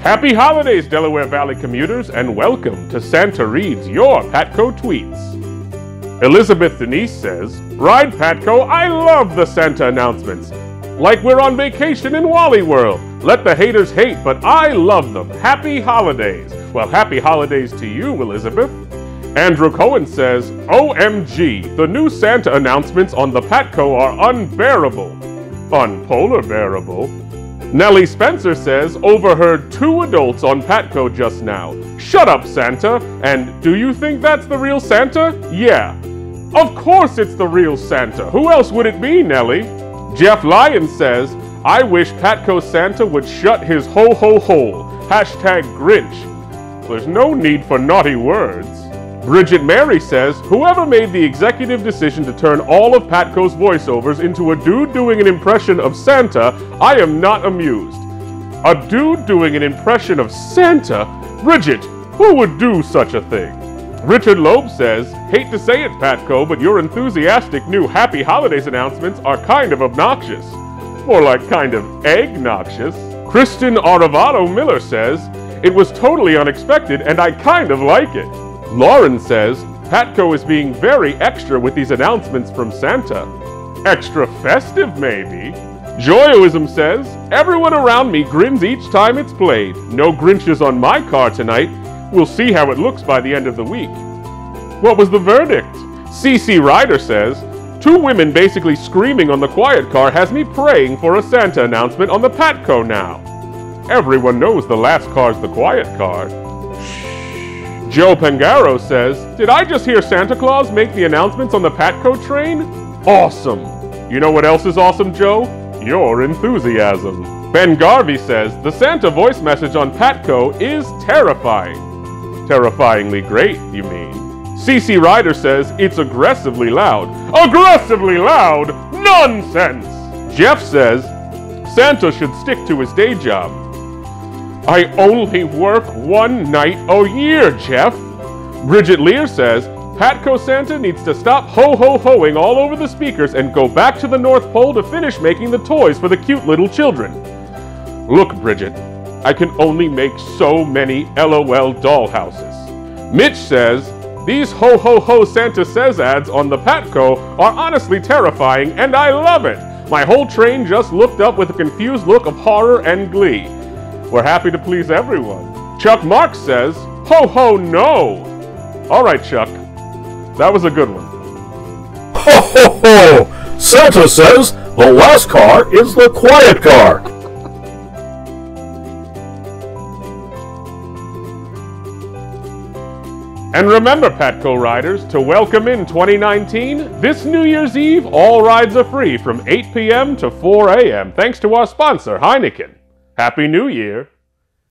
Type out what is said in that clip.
Happy holidays, Delaware Valley commuters, and welcome to Santa Reads Your Patco Tweets. Elizabeth Denise says, Ride Patco, I love the Santa announcements. Like we're on vacation in Wally World. Let the haters hate, but I love them. Happy holidays. Well, happy holidays to you, Elizabeth. Andrew Cohen says, OMG, the new Santa announcements on the Patco are unbearable. Unpolar bearable. Nellie Spencer says, overheard 2 adults on Patco just now. Shut up, Santa. And do you think that's the real Santa? Yeah. Of course it's the real Santa. Who else would it be, Nellie? Jeff Lyon says, I wish Patco Santa would shut his ho-ho-hole. Hashtag Grinch. There's no need for naughty words. Bridget Mary says, whoever made the executive decision to turn all of Patco's voiceovers into a dude doing an impression of Santa, I am not amused. A dude doing an impression of Santa? Bridget, who would do such a thing? Richard Loeb says, hate to say it, Patco, but your enthusiastic new Happy Holidays announcements are kind of obnoxious. More like kind of egg-noxious. Kristen Aravado Miller says, it was totally unexpected and I kind of like it. Lauren says, Patco is being very extra with these announcements from Santa. Extra festive, maybe. Joyoism says, everyone around me grins each time it's played. No Grinches on my car tonight. We'll see how it looks by the end of the week. What was the verdict? CC Ryder says, 2 women basically screaming on the quiet car has me praying for a Santa announcement on the Patco now. Everyone knows the last car's the quiet car. Joe Pangaro says, did I just hear Santa Claus make the announcements on the Patco train? Awesome. You know what else is awesome, Joe? Your enthusiasm. Ben Garvey says, the Santa voice message on Patco is terrifying. Terrifyingly great, you mean? CC Ryder says, it's aggressively loud. Aggressively loud? Nonsense! Jeff says, Santa should stick to his day job. I only work 1 night a year, Jeff. Bridget Lear says, Patco Santa needs to stop ho-ho-hoing all over the speakers and go back to the North Pole to finish making the toys for the cute little children. Look, Bridget, I can only make so many LOL dollhouses. Mitch says, these ho-ho-ho Santa Says ads on the Patco are honestly terrifying and I love it. My whole train just looked up with a confused look of horror and glee. We're happy to please everyone. Chuck Marks says, ho ho no! Alright, Chuck. That was a good one. Ho ho ho! Santa says the last car is the quiet car. And remember, Patco riders, to welcome in 2019, this New Year's Eve, all rides are free from 8 p.m. to 4 a.m. thanks to our sponsor, Heineken. Happy New Year!